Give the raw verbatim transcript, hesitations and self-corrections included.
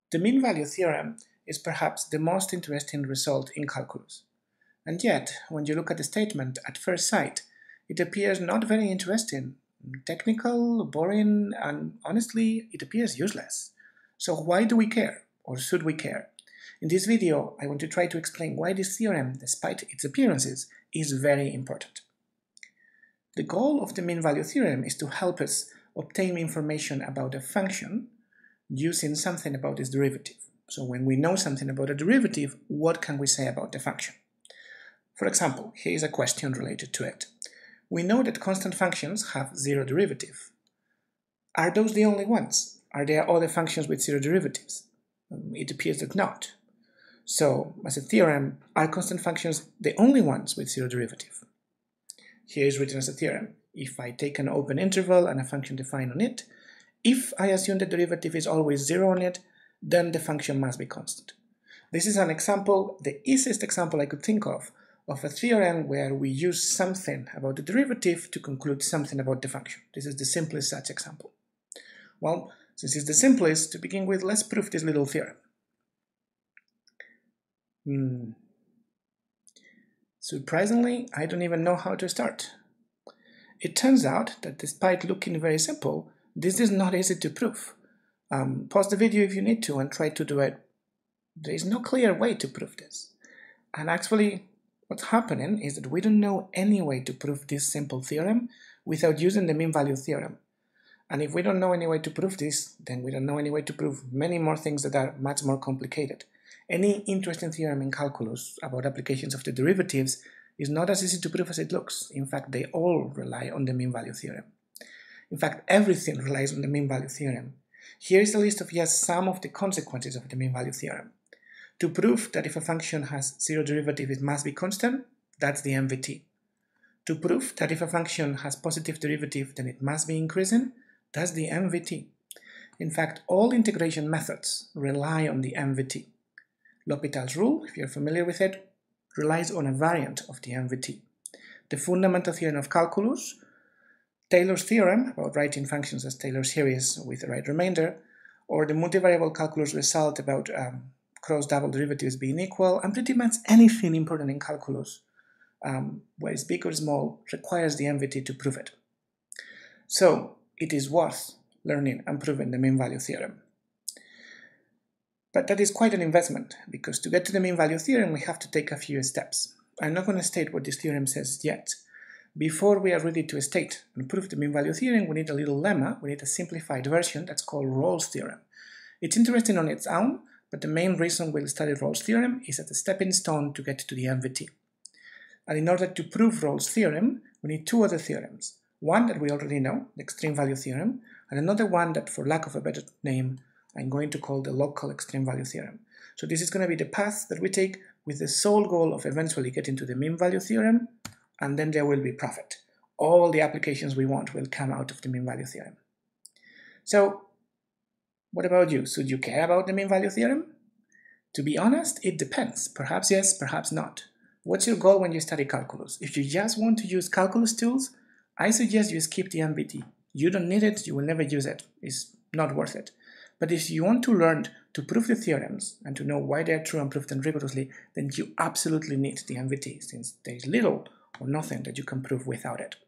The mean value theorem is perhaps the most interesting result in calculus. And yet, when you look at the statement at first sight, it appears not very interesting, technical, boring, and honestly, it appears useless. So why do we care, or should we care? In this video, I want to try to explain why this theorem, despite its appearances, is very important. The goal of the mean value theorem is to help us obtain information about a function using something about its derivative. So when we know something about a derivative, what can we say about the function? For example, here is a question related to it. We know that constant functions have zero derivative. Are those the only ones? Are there other functions with zero derivatives? It appears that not. So, as a theorem, are constant functions the only ones with zero derivative? Here is written as a theorem. If I take an open interval and a function defined on it, if I assume the derivative is always zero on it, then the function must be constant. This is an example, the easiest example I could think of, of a theorem where we use something about the derivative to conclude something about the function. This is the simplest such example. Well, since it's the simplest, to begin with, let's prove this little theorem. Hmm. Surprisingly, I don't even know how to start. It turns out that despite looking very simple, this is not easy to prove. Um, pause the video if you need to and try to do it. There is no clear way to prove this. And actually, what's happening is that we don't know any way to prove this simple theorem without using the mean value theorem. And if we don't know any way to prove this, then we don't know any way to prove many more things that are much more complicated. Any interesting theorem in calculus about applications of the derivatives is not as easy to prove as it looks. In fact, they all rely on the mean value theorem. In fact, everything relies on the mean value theorem. Here is a list of just some of the consequences of the mean value theorem. To prove that if a function has zero derivative, it must be constant, that's the M V T. To prove that if a function has positive derivative, then it must be increasing, that's the M V T. In fact, all integration methods rely on the M V T. L'Hopital's rule, if you're familiar with it, relies on a variant of the M V T. The fundamental theorem of calculus, Taylor's theorem about writing functions as Taylor series with the right remainder, or the multivariable calculus result about um, cross-double derivatives being equal, and pretty much anything important in calculus, um, whether it's big or small, requires the M V T to prove it. So, it is worth learning and proving the mean value theorem. But that is quite an investment, because to get to the mean value theorem, we have to take a few steps. I'm not going to state what this theorem says yet. Before we are ready to state and prove the mean value theorem, we need a little lemma, we need a simplified version that's called Rolle's theorem. It's interesting on its own, but the main reason we'll study Rolle's theorem is as a stepping stone to get to the M V T. And in order to prove Rolle's theorem, we need two other theorems. One that we already know, the extreme value theorem, and another one that, for lack of a better name, I'm going to call the local extreme value theorem. So this is going to be the path that we take with the sole goal of eventually getting to the mean value theorem, and then there will be profit. All the applications we want will come out of the mean value theorem. So, what about you? Should you care about the mean value theorem? To be honest, it depends. Perhaps yes, perhaps not. What's your goal when you study calculus? If you just want to use calculus tools, I suggest you skip the M V T. You don't need it, you will never use it. It's not worth it. But if you want to learn to prove the theorems and to know why they are true and prove them rigorously, then you absolutely need the M V T, since there is little or nothing that you can prove without it.